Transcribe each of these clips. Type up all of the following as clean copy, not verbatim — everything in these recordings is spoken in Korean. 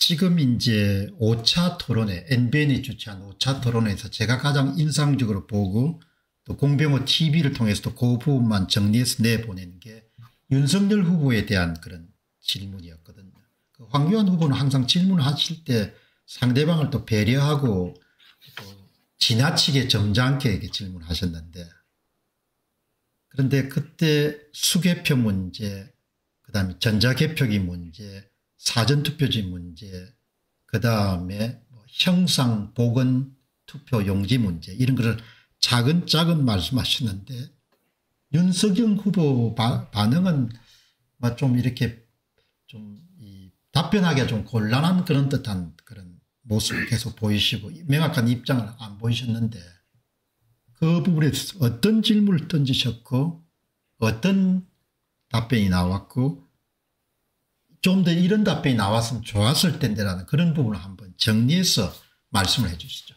지금 이제 5차 토론회, NBN이 주최한 5차 토론회에서 제가 가장 인상적으로 보고 또 공병호 TV를 통해서도 그 부분만 정리해서 내보낸 게 윤석열 후보에 대한 그런 질문이었거든요. 그 황교안 후보는 항상 질문하실 때 상대방을 또 배려하고 또 지나치게 점잖게 이렇게 질문하셨는데, 그런데 그때 수개표 문제, 그다음에 전자개표기 문제, 사전투표지 문제, 그다음에 형상 보건 투표 용지 문제, 이런 것을 차근차근 말씀하셨는데 윤석열 후보 반응은 좀 이렇게 좀 답변하기가 좀 곤란한 그런 듯한 그런 모습을 계속 보이시고 명확한 입장을 안 보이셨는데, 그 부분에 대해서 어떤 질문을 던지셨고 어떤 답변이 나왔고 좀 더 이런 답변이 나왔으면 좋았을 텐데라는 그런 부분을 한번 정리해서 말씀을 해 주시죠.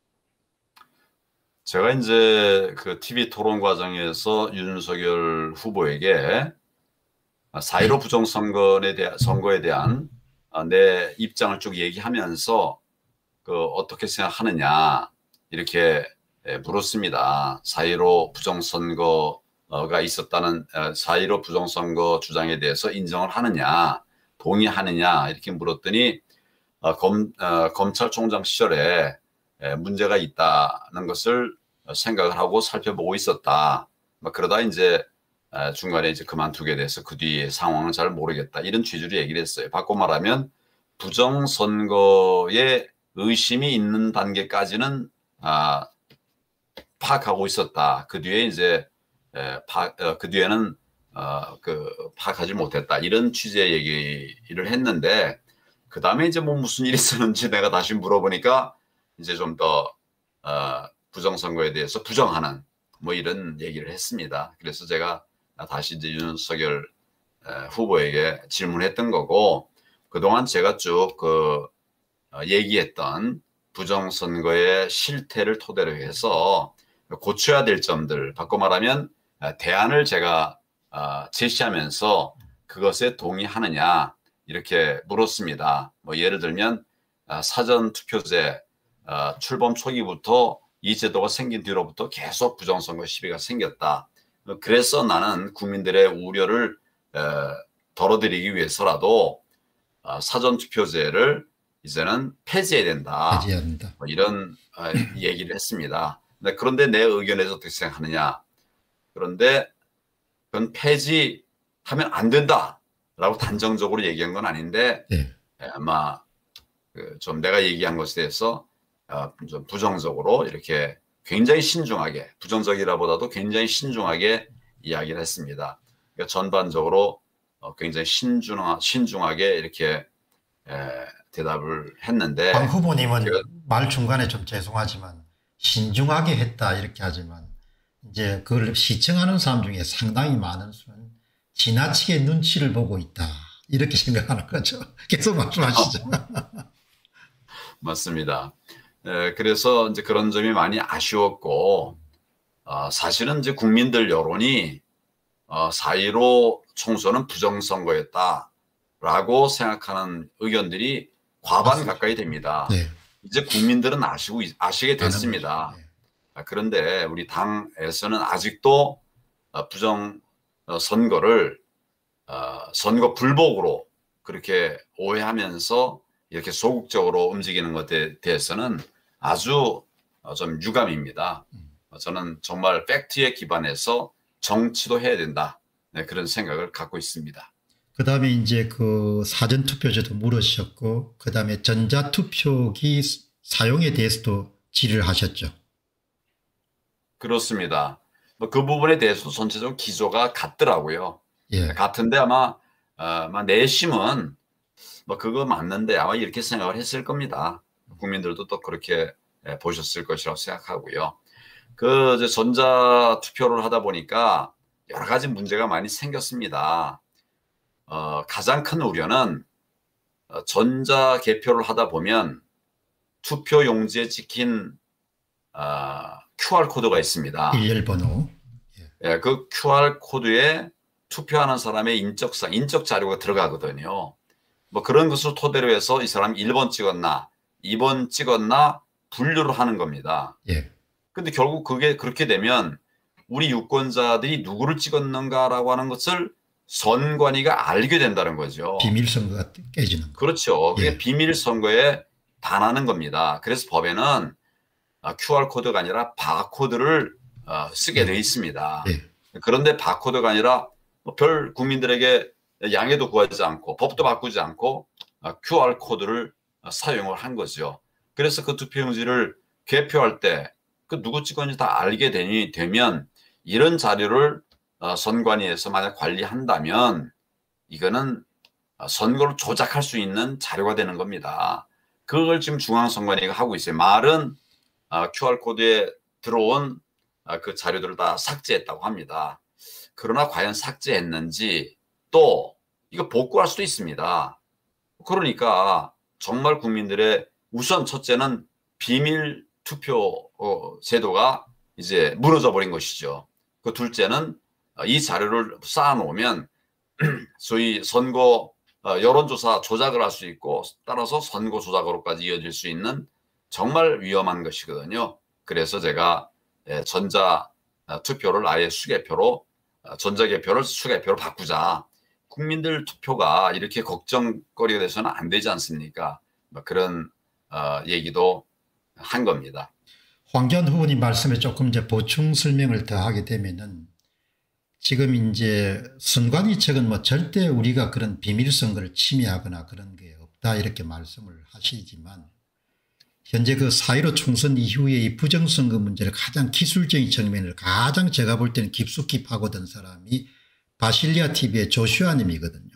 제가 이제 그 TV 토론 과정에서 윤석열 후보에게 4.15 부정선거에 대한 내 입장을 쭉 얘기하면서 그 어떻게 생각하느냐 이렇게 물었습니다. 4.15 부정선거가 있었다는 4.15 부정선거 주장에 대해서 인정을 하느냐 동의하느냐 이렇게 물었더니 검찰총장 시절에 문제가 있다는 것을 생각을 하고 살펴보고 있었다. 그러다 이제 중간에 이제 그만두게 돼서 그 뒤에 상황은 잘 모르겠다. 이런 취지로 얘기를 했어요. 바꿔 말하면 부정선거에 의심이 있는 단계까지는 파악하고 있었다. 그 뒤에 이제 그 뒤에는 파악하지 못했다. 이런 취지의 얘기를 했는데, 그 다음에 이제 뭐 무슨 일이 있었는지 내가 다시 물어보니까 이제 좀 더 부정선거에 대해서 부정하는 뭐 이런 얘기를 했습니다. 그래서 제가 다시 이제 윤석열 후보에게 질문했던 거고, 그동안 제가 쭉 얘기했던 부정선거의 실태를 토대로 해서 고쳐야 될 점들, 바꿔 말하면 대안을 제가 제시하면서 그것에 동의하느냐 이렇게 물었습니다. 뭐 예를 들면 사전투표제 출범 초기부터 이 제도가 생긴 뒤로부터 계속 부정선거 시비가 생겼다. 그래서 나는 국민들의 우려를 덜어드리기 위해서라도 사전투표제를 이제는 폐지해야 된다. 뭐 이런 얘기를 했습니다. 그런데 내 의견에서 어떻게 생각하느냐. 그런데 그건 폐지하면 안 된다라고 단정적으로 얘기한 건 아닌데, 아마 좀 내가 얘기한 것에 대해서 좀 부정적으로 이렇게 굉장히 신중하게, 부정적이라보다도 굉장히 신중하게 이야기를 했습니다. 그러니까 전반적으로 굉장히 신중하게 이렇게 대답을 했는데, 황 후보님은 말 중간에 좀 죄송하지만 신중하게 했다 이렇게 하지만 이제 그걸 시청하는 사람 중에 상당히 많은 수는 지나치게 눈치를 보고 있다 이렇게 생각하는 거죠. 계속 말씀하시죠. 맞습니다. 그래서 이제 그런 점이 많이 아쉬웠고, 사실은 이제 국민들 여론이 4.15 총선은 부정선거였다라고 생각하는 의견들이 과반 가까이 됩니다. 네. 이제 국민들은 아시게 됐습니다. 그런데 우리 당에서는 아직도 부정선거를 선거 불복으로 그렇게 오해하면서 이렇게 소극적으로 움직이는 것에 대해서는 아주 좀 유감입니다. 저는 정말 팩트에 기반해서 정치도 해야 된다. 네, 그런 생각을 갖고 있습니다. 그 다음에 이제 그 사전투표제도 물으셨고, 그 다음에 전자투표기 사용에 대해서도 질의를 하셨죠. 그렇습니다. 그 부분에 대해서 전체적으로 기조가 같더라고요. 예. 같은데 아마 내심은 그거 맞는데 아마 이렇게 생각을 했을 겁니다. 국민들도 또 그렇게 보셨을 것이라고 생각하고요. 그 전자투표를 하다 보니까 여러 가지 문제가 많이 생겼습니다. 가장 큰 우려는 전자개표를 하다 보면 투표 용지에 찍힌 QR코드가 있습니다. 일렬번호. 예, 그 QR코드에 투표하는 사람의 인적 자료가 들어가거든요. 뭐 그런 것을 토대로 해서 이 사람이 1번 찍었나 2번 찍었나 분류를 하는 겁니다. 예. 근데 결국 그게 그렇게 되면 우리 유권자들이 누구를 찍었는가라고 하는 것을 선관위가 알게 된다는 거죠. 비밀 선거가 깨지는 거. 그렇죠. 그게 예. 비밀 선거에 반하는 겁니다. 그래서 법에는 QR코드가 아니라 바코드를 쓰게 돼 있습니다. 예. 그런데 바코드가 아니라 별 국민들에게 양해도 구하지 않고 법도 바꾸지 않고 QR코드를 사용을 한 거죠. 그래서 그 투표용지를 개표할 때 그 누구 찍었는지 다 알게 되면 이런 자료를 선관위에서 만약 관리한다면 이거는 선거를 조작할 수 있는 자료가 되는 겁니다. 그걸 지금 중앙선관위가 하고 있어요. 말은 QR코드에 들어온 그 자료들을 다 삭제했다고 합니다. 그러나 과연 삭제했는지 또 이거 복구할 수도 있습니다. 그러니까 정말 국민들의 우선 첫째는 비밀 투표 제도가 이제 무너져 버린 것이죠. 그 둘째는 이 자료를 쌓아놓으면 소위 선거 여론조사 조작을 할 수 있고 따라서 선거 조작으로까지 이어질 수 있는 정말 위험한 것이거든요. 그래서 제가 전자 투표를 아예 수개표로 전자개표를 수개표로 바꾸자. 국민들 투표가 이렇게 걱정거리가 돼서는 안 되지 않습니까? 그런 얘기도 한 겁니다. 황교안 후보님 말씀에 조금 이제 보충 설명을 더 하게 되면은 지금 이제 선관위 측은 뭐 절대 우리가 그런 비밀 선거를 침해하거나 그런 게 없다 이렇게 말씀을 하시지만 현재 그 4.15 총선 이후에 이 부정선거 문제를 가장 기술적인 측면을 가장 제가 볼 때는 깊숙이 파고든 사람이 바실리아 TV의 조슈아 님이거든요.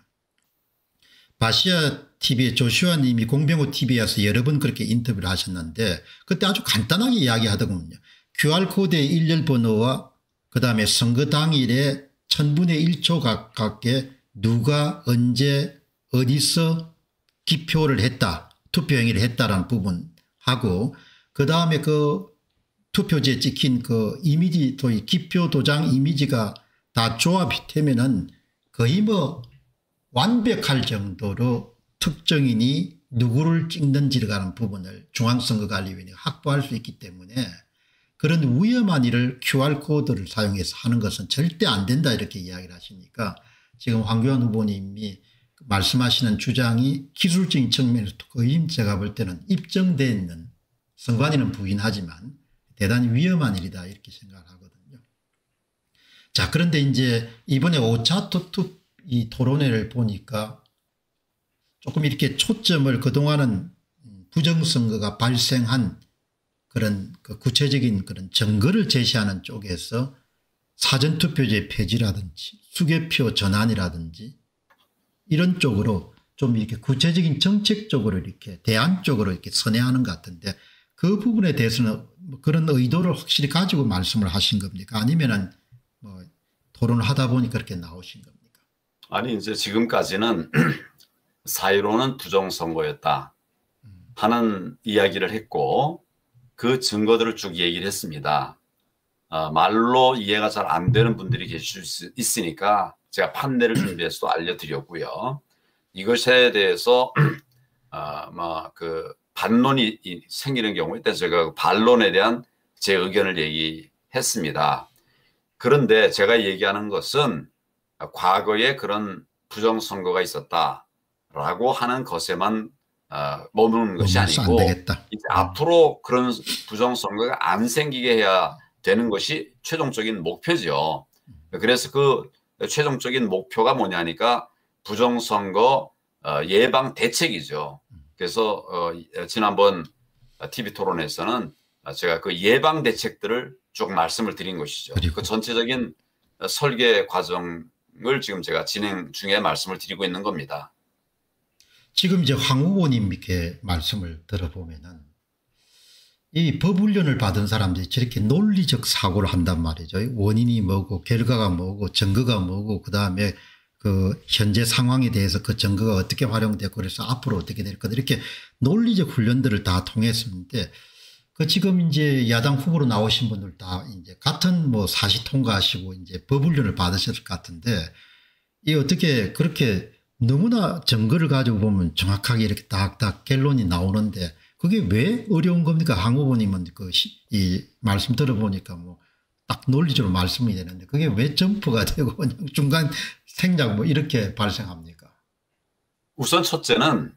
바시아 TV의 조슈아 님이 공병호 TV에서 여러 번 그렇게 인터뷰를 하셨는데 그때 아주 간단하게 이야기하더군요. QR코드의 일렬 번호와 그다음에 선거 당일에 1000분의 1초 가깝게 누가 언제 어디서 기표를 했다 투표 행위를 했다라는 부분하고 그다음에 그 투표지에 찍힌 그 이미지 또 기표 도장 이미지가 다 조합이 되면은 거의 뭐 완벽할 정도로 특정인이 누구를 찍는지를 가는 부분을 중앙선거관리위원회가 확보할 수 있기 때문에 그런 위험한 일을 QR코드를 사용해서 하는 것은 절대 안 된다 이렇게 이야기를 하시니까 지금 황교안 후보님이 말씀하시는 주장이 기술적인 측면에서 거의 제가 볼 때는 입증되어 있는 선관위는 부인하지만 대단히 위험한 일이다 이렇게 생각을 하거든요. 자, 그런데 이제 이번에 5차 이 토론회를 보니까 조금 이렇게 초점을 그동안은 부정선거가 발생한 그런 그 구체적인 그런 증거를 제시하는 쪽에서 사전투표제 폐지라든지 수개표 전환이라든지 이런 쪽으로 좀 이렇게 구체적인 정책적으로 이렇게 대안 쪽으로 이렇게 선회하는 것 같은데 그 부분에 대해서는 그런 의도를 확실히 가지고 말씀을 하신 겁니까? 아니면은 뭐 토론을 하다 보니까 그렇게 나오신 겁니까? 아니 이제 지금까지는 4.15는 부정선거였다 하는 이야기를 했고 그 증거들을 쭉 얘기를 했습니다. 말로 이해가 잘 안 되는 분들이 계실 수 있으니까 제가 판례를 준비해서 알려드렸고요. 이것에 대해서 그 반론이 생기는 경우에 제가 그 반론에 대한 제 의견을 얘기했습니다. 그런데 제가 얘기하는 것은 과거에 그런 부정선거가 있었다라고 하는 것에만 머무는 것이 아니고 이제 앞으로 그런 부정선거가 안 생기게 해야 되는 것이 최종적인 목표죠. 그래서 그 최종적인 목표가 뭐냐니까 부정선거 예방 대책이죠. 그래서 지난번 TV 토론에서는 제가 그 예방 대책들을 쭉 말씀을 드린 것이죠. 그 전체적인 설계 과정을 지금 제가 진행 중에 말씀을 드리고 있는 겁니다. 지금 이제 황 후보님 이렇게 말씀을 들어보면은 이 법훈련을 받은 사람들이 저렇게 논리적 사고를 한단 말이죠. 원인이 뭐고 결과가 뭐고 증거가 뭐고 그다음에 그 현재 상황에 대해서 그 증거가 어떻게 활용되고 그래서 앞으로 어떻게 될 거다 이렇게 논리적 훈련들을 다 통했었는데 그 지금 이제 야당 후보로 나오신 분들 다 이제 같은 뭐 사시 통과하시고 이제 법훈련을 받으셨을 것 같은데 이 어떻게 그렇게 너무나 증거를 가지고 보면 정확하게 이렇게 딱딱 결론이 나오는데 그게 왜 어려운 겁니까? 한 후보님은 이 말씀 들어보니까 뭐 딱 논리적으로 말씀이 되는데 그게 왜 점프가 되고 그냥 중간 생략 뭐 이렇게 발생합니까? 우선 첫째는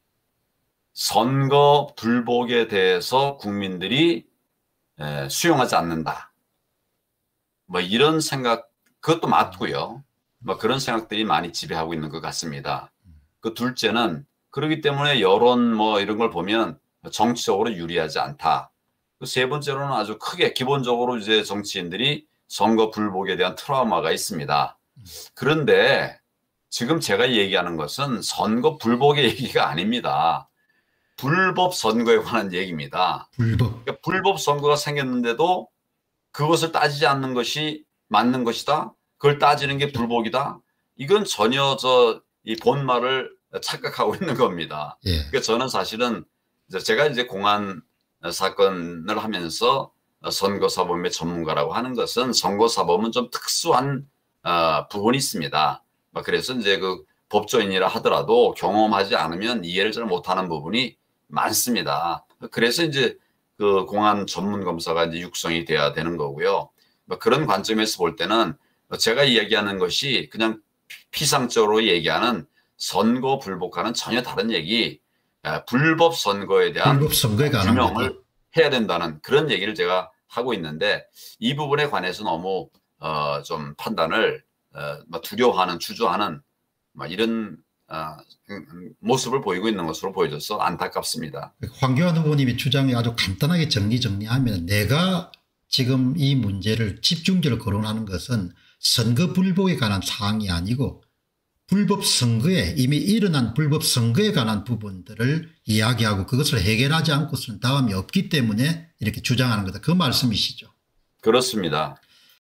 선거 불복에 대해서 국민들이 수용하지 않는다. 뭐 이런 생각, 그것도 맞고요. 뭐 그런 생각들이 많이 지배하고 있는 것 같습니다. 그 둘째는 그렇기 때문에 여론 뭐 이런 걸 보면 정치적으로 유리하지 않다. 그 세 번째로는 아주 크게 기본적으로 이제 정치인들이 선거 불복에 대한 트라우마가 있습니다. 그런데 지금 제가 얘기하는 것은 선거 불복의 얘기가 아닙니다. 불법 선거에 관한 얘기입니다. 그러니까 불법 선거가 생겼는데도 그것을 따지지 않는 것이 맞는 것이다. 그걸 따지는 게 불복이다. 이건 전혀 이 본말을 착각하고 있는 겁니다. 예. 그러니까 저는 사실은 제가 이제 공안 사건을 하면서 선거사범의 전문가라고 하는 것은 선거사범은 좀 특수한 부분이 있습니다. 그래서 이제 그 법조인이라 하더라도 경험하지 않으면 이해를 잘 못하는 부분이 많습니다. 그래서 이제 그 공안 전문 검사가 이제 육성이 돼야 되는 거고요. 그런 관점에서 볼 때는 제가 이야기하는 것이 그냥 피상적으로 얘기하는 선거 불복과는 전혀 다른 얘기, 불법 선거에 대한 규명을 해야 된다는 그런 얘기를 제가 하고 있는데 이 부분에 관해서 너무 좀 판단을 두려워하는, 주저하는 이런 모습을 보이고 있는 것으로 보여져서 안타깝습니다. 황교안 후보님의 주장이 아주 간단하게 정리하면 내가 지금 이 문제를 집중적으로 거론하는 것은 선거 불복에 관한 사항이 아니고 불법 선거에 이미 일어난 불법 선거에 관한 부분들을 이야기하고 그것을 해결하지 않고서는 다음이 없기 때문에 이렇게 주장하는 거다. 그 말씀이시죠? 그렇습니다.